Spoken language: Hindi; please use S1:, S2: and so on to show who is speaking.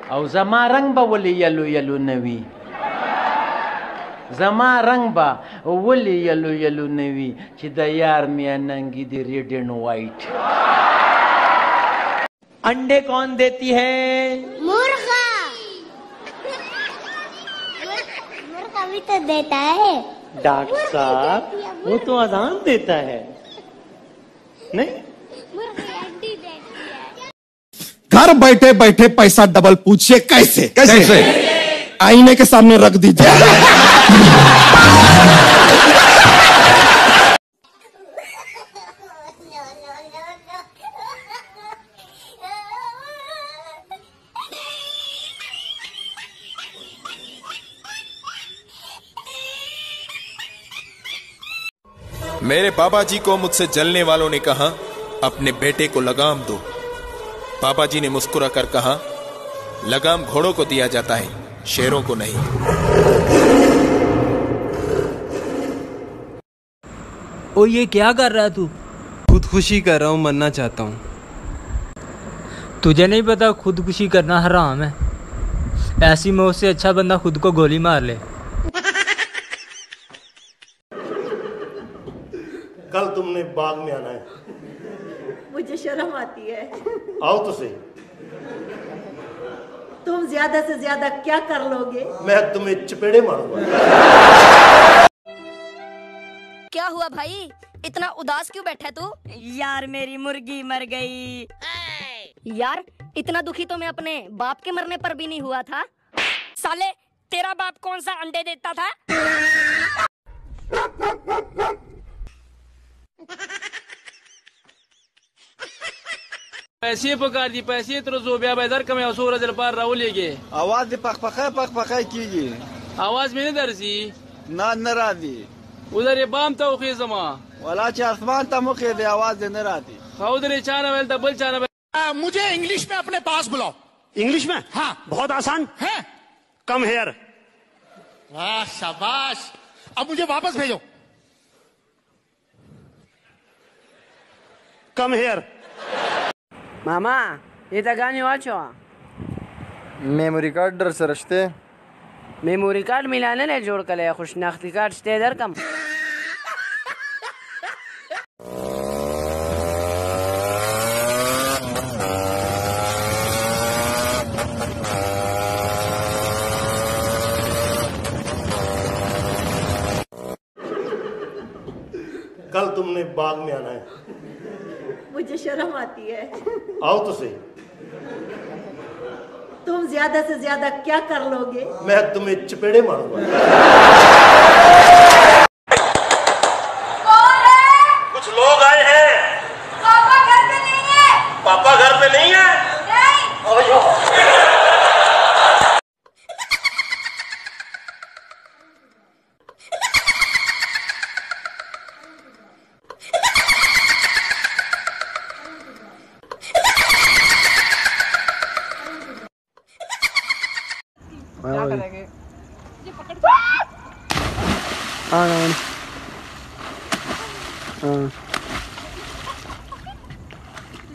S1: او زما رنگ به ولې یلو یلو نوي زما رنگ به ولې یلو یلو نوي چې د یار میاننګي دی ریډ اینڈ وائٹ
S2: अंडे कौन देती है
S3: मुर्गा मुर्गा भी तो देता है
S2: डॉक्टर साहब वो तो अजान देता है नहीं
S3: मुर्गा अंडी देती है।
S4: घर बैठे बैठे पैसा डबल पूछिए कैसे कैसे आईने के सामने रख दीजिए।
S5: मेरे बाबा जी को मुझसे जलने वालों ने कहा अपने बेटे को लगाम दो। बाबा जी ने मुस्कुरा कर कहा लगाम घोड़ों को दिया जाता है, शेरों को नहीं।
S6: ओ ये क्या कर रहा है तू?
S7: खुदकुशी कर रहा हूँ, मरना चाहता हूँ।
S6: तुझे नहीं पता खुदकुशी करना हराम है? ऐसी मौत से अच्छा बंदा खुद को गोली मार ले।
S8: कल तुमने बाग में आना है।
S9: मुझे शर्म आती है।
S8: आओ तो सही।
S9: तुम ज्यादा से ज्यादा क्या कर लोगे?
S8: मैं तुम्हें चपेड़े मारूंगा।
S10: क्या हुआ भाई, इतना उदास क्यों बैठा तू? यार मेरी मुर्गी मर गई। यार इतना दुखी तो मैं अपने बाप के मरने पर भी नहीं हुआ था। साले तेरा बाप कौन सा अंडे देता था?
S11: पैसे पुकार दी पैसे तो ज़ोबिया बेदर कम सूरज पार राहुल लेगे
S12: आवाज पक कीजिए।
S11: आवाज में नहीं दर्जी
S12: ना नरादी
S11: उधर ये बाम तो जमा
S12: वाला आसमान तमुखे दे आवाज न रादी
S11: उधर चाना वेल डबल चाना।
S13: मुझे इंग्लिश में अपने पास बुलाओ। इंग्लिश में? हाँ। बहुत आसान है। Come here. वाह शाबाश। अब मुझे वापस भेजो। Come here.
S14: मामा ये गाने वाचो
S12: मेमोरी कार्ड दर सरश्ते
S14: मेमोरी कार्ड मिलाने ले जोड़ कर खुशनाख्ती कार्ड स्टे दर कम।
S8: कल तुमने बाग में आना है।
S9: मुझे शर्म आती है।
S8: आओ तो सही।
S9: तुम ज्यादा से ज्यादा क्या कर लोगे?
S8: मैं तुम्हें चपेड़े मारूंगा।
S13: कौन है? कुछ लोग आए हैं। पापा घर पे नहीं है। पापा घर पे नहीं है? नहीं।
S14: क्या करेंगे? हाँ